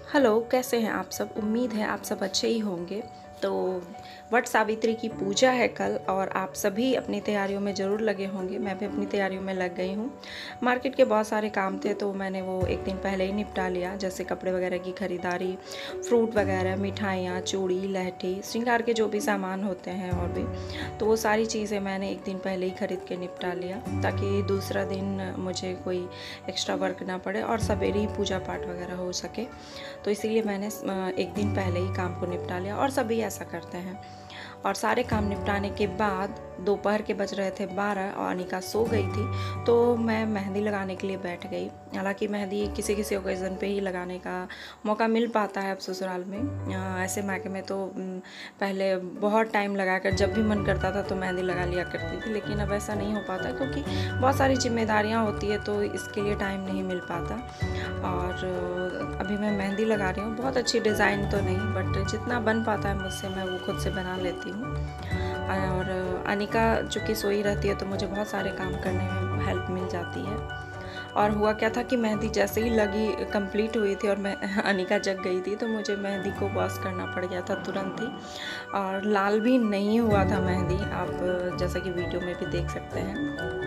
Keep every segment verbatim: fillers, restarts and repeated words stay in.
Hello, कैसे हैं आप सब। उम्मीद है आप सब अच्छे ही होंगे। तो वट सावित्री की पूजा है कल और आप सभी अपनी तैयारियों में ज़रूर लगे होंगे। मैं भी अपनी तैयारियों में लग गई हूँ। मार्केट के बहुत सारे काम थे तो मैंने वो एक दिन पहले ही निपटा लिया, जैसे कपड़े वगैरह की ख़रीदारी, फ्रूट वगैरह, मिठाइयाँ, चूड़ी, लहठी, श्रृंगार के जो भी सामान होते हैं और भी, तो वो सारी चीज़ें मैंने एक दिन पहले ही ख़रीद के निपटा लिया ताकि दूसरा दिन मुझे कोई एक्स्ट्रा वर्क ना पड़े और सवेरे ही पूजा पाठ वगैरह हो सके। तो इसीलिए मैंने एक दिन पहले ही काम को निपटा लिया और सभी ऐसा करते हैं। और सारे काम निपटाने के बाद दोपहर के बज रहे थे बारह और अनिका सो गई थी, तो मैं मेहंदी लगाने के लिए बैठ गई। हालांकि मेहंदी किसी किसी ओकेज़न पे ही लगाने का मौका मिल पाता है अब ससुराल में। ऐसे मायके में तो पहले बहुत टाइम लगाकर जब भी मन करता था तो मेहंदी लगा लिया करती थी, लेकिन अब ऐसा नहीं हो पाता क्योंकि बहुत सारी जिम्मेदारियाँ होती है तो इसके लिए टाइम नहीं मिल पाता। और अभी मैं मेहंदी लगा रही हूँ। बहुत अच्छी डिज़ाइन तो नहीं, बट जितना बन पाता है मुझसे मैं वो खुद से बना लेती हूँ। और अनिका चूँकि सोई रहती है तो मुझे बहुत सारे काम करने में हेल्प मिल जाती है। और हुआ क्या था कि मेहंदी जैसे ही लगी कंप्लीट हुई थी और मैं अनिका जग गई थी तो मुझे मेहंदी को वॉश करना पड़ गया था तुरंत ही। और लाल भी नहीं हुआ था मेहंदी, आप जैसा कि वीडियो में भी देख सकते हैं।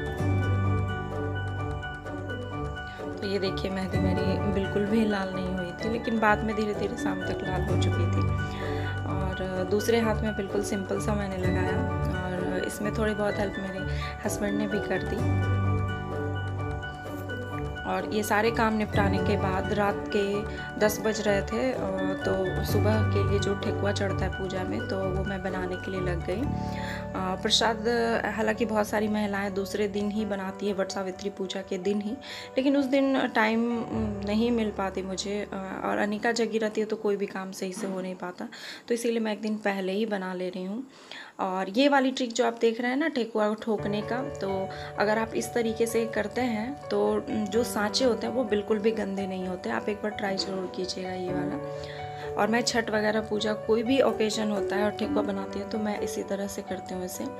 तो ये देखिए मेहंदी मेरी बिल्कुल भी लाल नहीं हुई थी, लेकिन बाद में धीरे धीरे शाम तक लाल हो चुकी थी। और दूसरे हाथ में बिल्कुल सिंपल सा मैंने लगाया और इसमें थोड़ी बहुत हेल्प मेरे हस्बैंड ने भी कर दी। और ये सारे काम निपटाने के बाद रात के दस बज रहे थे, तो सुबह के लिए जो ठेकुआ चढ़ता है पूजा में तो वो मैं बनाने के लिए लग गई। प्रसाद हालांकि बहुत सारी महिलाएं दूसरे दिन ही बनाती है, वट सावित्री पूजा के दिन ही, लेकिन उस दिन टाइम नहीं मिल पाती मुझे और अनिका जगी रहती है तो कोई भी काम सही से हो नहीं पाता, तो इसीलिए मैं एक दिन पहले ही बना ले रही हूँ। और ये वाली ट्रिक जो आप देख रहे हैं ना ठेकुआ ठोकने का, तो अगर आप इस तरीके से करते हैं तो जो सांचे होते हैं वो बिल्कुल भी गंदे नहीं होते। आप एक बार ट्राई ज़रूर कीजिएगा ये वाला। और मैं छठ वगैरह पूजा कोई भी ओकेजन होता है और ठेकुआ बनाती हूँ तो मैं इसी तरह से करती हूँ इसे।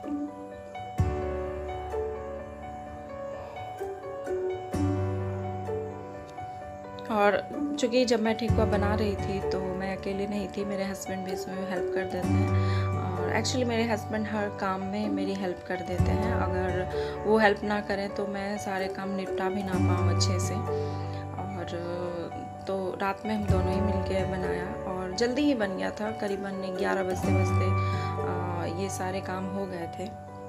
और चूँकि जब मैं ठेकुआ बना रही थी तो मैं अकेले नहीं थी, मेरे हस्बैंड भी इसमें हेल्प कर देते हैं। और एक्चुअली मेरे हस्बैंड हर काम में मेरी हेल्प कर देते हैं, अगर वो हेल्प ना करें तो मैं सारे काम निपटा भी ना पाऊँ अच्छे से। और तो रात में हम दोनों ही मिलके बनाया और जल्दी ही बन गया था, करीबन ग्यारह बजते बजते ये सारे काम हो गए थे।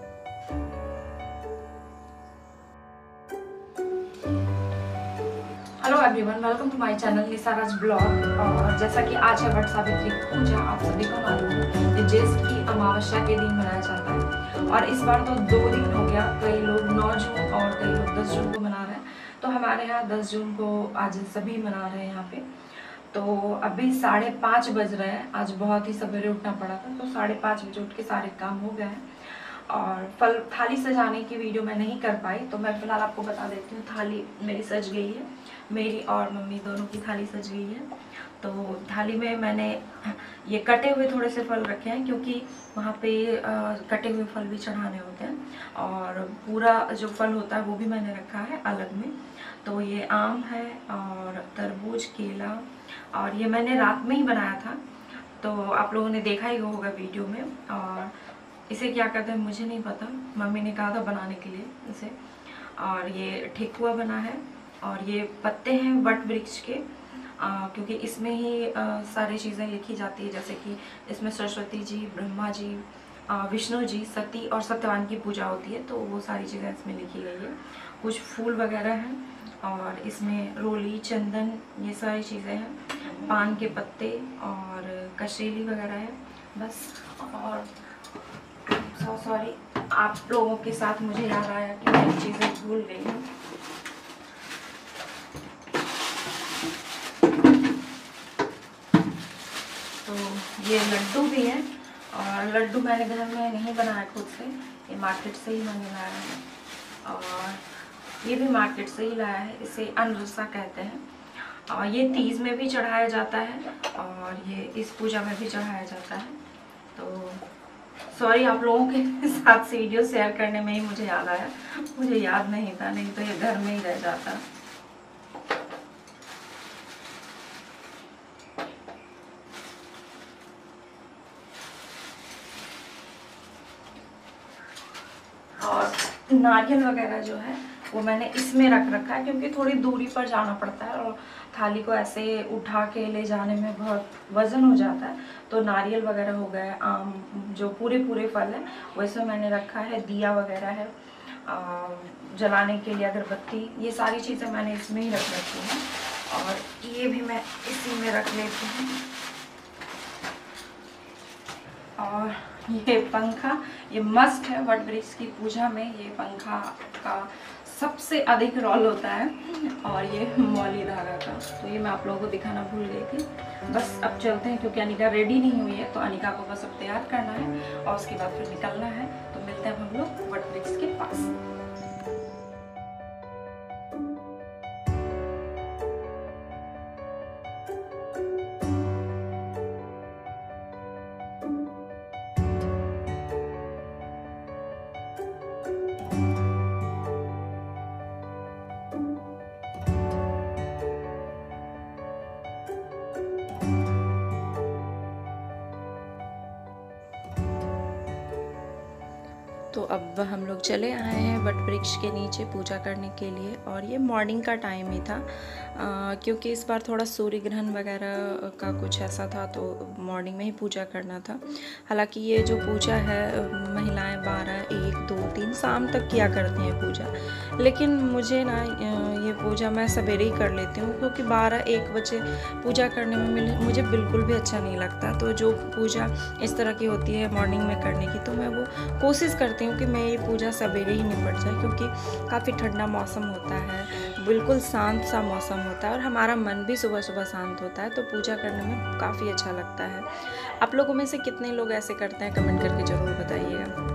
Hello everyone, welcome to my channel Nisaraj blog. और जैसा कि आज है वट सावित्री पूजा, आप सभी को मालूम है ये ज्येष्ठ की अमावस्या के दिन मनाया जाता है। और इस बार तो दो दिन हो गया, कई लोग नौ जून और कई लोग दस जून को मना रहे हैं। तो हमारे यहाँ दस जून को आज सभी मना रहे हैं यहाँ पे। तो अभी साढ़े पाँच बज रहे हैं, आज बहुत ही सवेरे उठना पड़ा था तो साढ़े पाँच बजे उठ के सारे काम हो गए हैं। और फल थाली सजाने की वीडियो मैं नहीं कर पाई, तो मैं फिलहाल आपको बता देती हूँ। थाली मेरी सज गई है, मेरी और मम्मी दोनों की थाली सज गई है। तो थाली में मैंने ये कटे हुए थोड़े से फल रखे हैं क्योंकि वहाँ पे आ, कटे हुए फल भी चढ़ाने होते हैं। और पूरा जो फल होता है वो भी मैंने रखा है अलग में। तो ये आम है और तरबूज, केला, और ये मैंने रात में ही बनाया था तो आप लोगों ने देखा ही होगा वीडियो में। और इसे क्या कहते हैं मुझे नहीं पता, मम्मी ने कहा था बनाने के लिए इसे। और ये ठेकुआ बना है और ये पत्ते हैं वट वृक्ष के, आ, क्योंकि इसमें ही आ, सारी चीज़ें लिखी जाती है, जैसे कि इसमें सरस्वती जी, ब्रह्मा जी, विष्णु जी, सती और सत्यवान की पूजा होती है, तो वो सारी चीज़ें इसमें लिखी गई है। कुछ फूल वगैरह हैं और इसमें रोली, चंदन, ये सारी चीज़ें हैं, पान के पत्ते और कशेली वगैरह है बस। और सो सॉरी, आप लोगों के साथ मुझे याद आया कि मैं चीज़ें भूल गई हूँ। तो ये लड्डू भी है और लड्डू मैंने घर में नहीं बनाया खुद से, ये मार्केट से ही मैंने लाया है। और ये भी मार्केट से ही लाया है, इसे अनरसा कहते हैं। और ये तीज में भी चढ़ाया जाता है और ये इस पूजा में भी चढ़ाया जाता है। तो सॉरी, आप लोगों के साथ से वीडियो शेयर करने में ही मुझे याद आया, मुझे याद नहीं था, नहीं तो ये घर में ही रह जाता। नारियल वगैरह जो है वो मैंने इसमें रख रखा है, क्योंकि थोड़ी दूरी पर जाना पड़ता है और थाली को ऐसे उठा के ले जाने में बहुत वज़न हो जाता है। तो नारियल वगैरह हो गए, आम जो पूरे पूरे फल हैं वो इसमें मैंने रखा है। दिया वगैरह है जलाने के लिए, अगरबत्ती, ये सारी चीज़ें मैंने इसमें ही रख रखी हैं। और ये भी मैं इसी में रख लेती हूँ। और ये पंखा, ये मस्ट है वट वृक्ष की पूजा में, ये पंखा का सबसे अधिक रोल होता है। और ये मौली धागा का, तो ये मैं आप लोगों को दिखाना भूल गई थी। बस अब चलते हैं, क्योंकि अनिका रेडी नहीं हुई है, तो अनिका को बस अब तैयार करना है और उसके बाद फिर निकलना है। तो मिलते हैं हम लोग वट वृक्ष के पास। तो अब हम लोग चले आए हैं वट वृक्ष के नीचे पूजा करने के लिए। और ये मॉर्निंग का टाइम ही था, आ, क्योंकि इस बार थोड़ा सूर्य ग्रहण वगैरह का कुछ ऐसा था, तो मॉर्निंग में ही पूजा करना था। हालांकि ये जो पूजा है महिलाएं बारह एक दो तीन शाम तक किया करती हैं पूजा, लेकिन मुझे ना ये पूजा मैं सवेरे ही कर लेती हूँ, क्योंकि बारह एक बजे पूजा करने में मुझे बिल्कुल भी अच्छा नहीं लगता। तो जो पूजा इस तरह की होती है मॉर्निंग में करने की, तो मैं वो कोशिश करती हूँ कि मेरी पूजा सवेरे ही निपट जाए, क्योंकि काफ़ी ठंडा मौसम होता है, बिल्कुल शांत सा मौसम होता है और हमारा मन भी सुबह सुबह शांत होता है, तो पूजा करने में काफ़ी अच्छा लगता है। आप लोगों में से कितने लोग ऐसे करते हैं, कमेंट करके ज़रूर बताइएगा।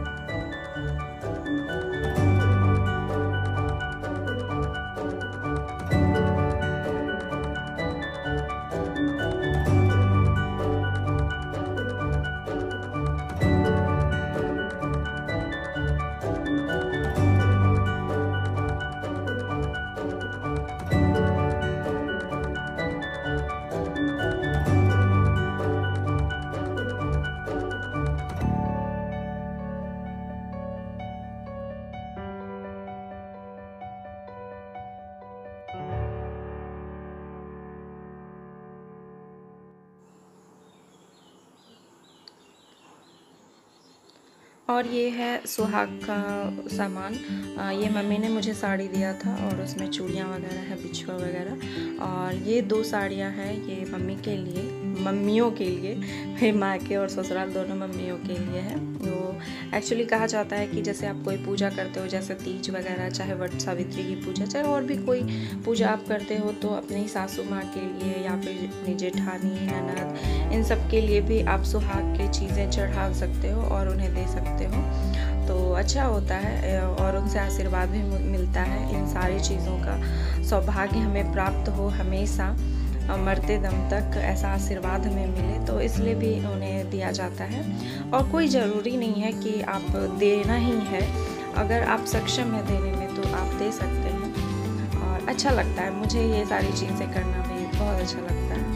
और ये है सुहाग का सामान। ये मम्मी ने मुझे साड़ी दिया था और उसमें चूड़ियाँ वगैरह है, बिछुआ वगैरह। और ये दो साड़ियाँ हैं, ये मम्मी के लिए, मम्मियों के लिए, मेरे मायके और ससुराल दोनों मम्मियों के लिए है। वो एक्चुअली कहा जाता है कि जैसे आप कोई पूजा करते हो, जैसे तीज वगैरह, चाहे वट सावित्री की पूजा, चाहे और भी कोई पूजा आप करते हो, तो अपनी सासू माँ के लिए या फिर अपनी जेठानी, ननद, इन सब के लिए भी आप सुहाग की चीज़ें चढ़ा सकते हो और उन्हें दे सकते हो। तो अच्छा होता है और उनसे आशीर्वाद भी मिलता है। इन सारी चीज़ों का सौभाग्य हमें प्राप्त हो, हमेशा मरते दम तक ऐसा आशीर्वाद हमें मिले, तो इसलिए भी उन्हें दिया जाता है। और कोई ज़रूरी नहीं है कि आप देना ही है, अगर आप सक्षम है देने में तो आप दे सकते हैं। और अच्छा लगता है, मुझे ये सारी चीज़ें करना भी बहुत अच्छा लगता है।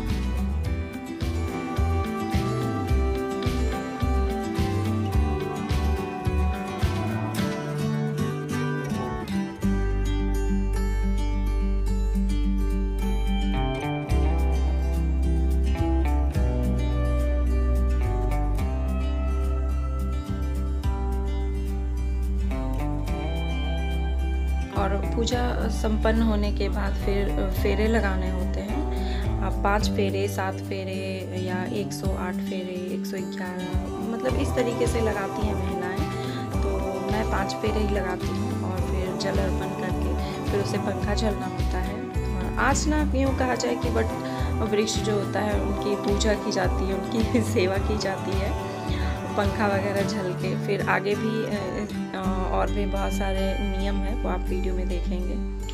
और पूजा संपन्न होने के बाद फिर फेरे लगाने होते हैं। आप पाँच फेरे, सात फेरे या एक सौ आठ फेरे, एक सौ ग्यारह, मतलब इस तरीके से लगाती हैं महिलाएं। तो मैं पाँच फेरे ही लगाती हूँ और फिर जल अर्पण करके फिर उसे पंखा झलना होता है। और आज ना यूँ कहा जाए कि बट वृक्ष जो होता है उनकी पूजा की जाती है, उनकी सेवा की जाती है, पंखा वगैरह झल के। फिर आगे भी और भी बहुत सारे नियम हैं, वो आप वीडियो में देखेंगे।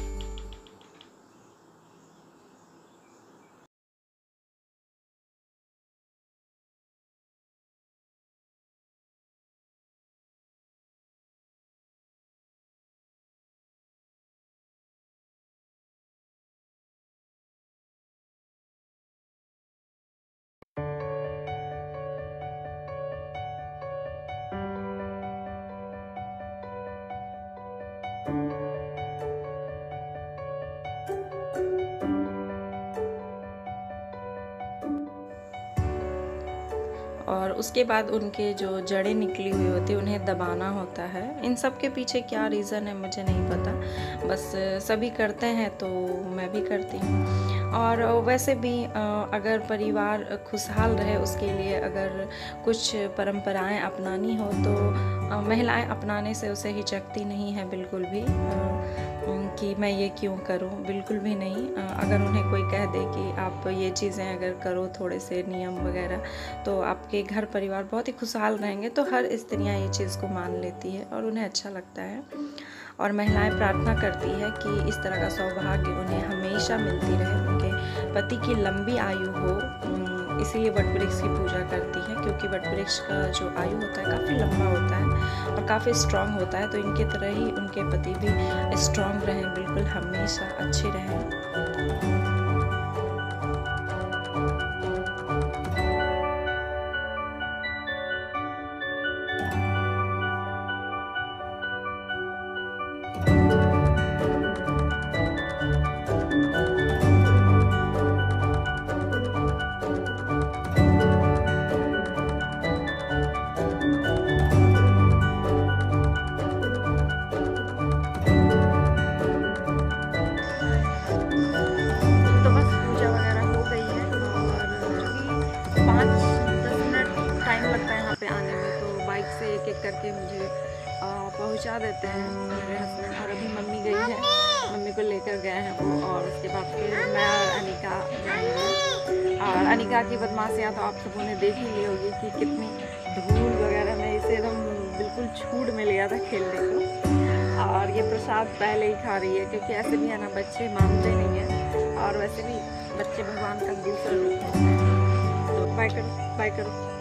उसके बाद उनके जो जड़ें निकली हुई होती है उन्हें दबाना होता है। इन सब के पीछे क्या रीज़न है मुझे नहीं पता, बस सभी करते हैं तो मैं भी करती हूँ। और वैसे भी अगर परिवार खुशहाल रहे उसके लिए अगर कुछ परंपराएं अपनानी हो तो महिलाएं अपनाने से उसे हिचकती नहीं है बिल्कुल भी कि मैं ये क्यों करूं, बिल्कुल भी नहीं। अगर उन्हें कोई कह दे कि आप ये चीज़ें अगर करो थोड़े से नियम वगैरह तो आपके घर परिवार बहुत ही खुशहाल रहेंगे, तो हर स्त्रियां ये चीज़ को मान लेती है और उन्हें अच्छा लगता है। और महिलाएं प्रार्थना करती है कि इस तरह का सौभाग्य उन्हें हमेशा मिलती रहे, उनके पति की लंबी आयु हो, इसीलिए वट वृक्ष की पूजा करती है, क्योंकि वट वृक्ष का जो आयु होता है काफ़ी लंबा होता है और काफ़ी स्ट्रांग होता है, तो इनके तरह ही उनके पति भी स्ट्रांग रहें, बिल्कुल हमेशा अच्छे रहें। से एक एक करके मुझे पहुंचा देते हैं मेरे हस्बैंड। और अभी मम्मी गई है, मम्मी को लेकर गए हैं वो, और उसके बाद फिर मैं और अनिका जाएंगे। और अनिका की बदमाशियाँ तो आप सबों ने देख ही ली होगी कि कितनी धूल वगैरह में इसे एकदम बिल्कुल छूट मिल गया था खेलने को। और ये प्रसाद पहले ही खा रही है, क्योंकि ऐसे भी है ना बच्चे मानते नहीं हैं, और वैसे भी बच्चे भगवान का दूसरा रूप होते हैं। तो बाय करो, बाय करो।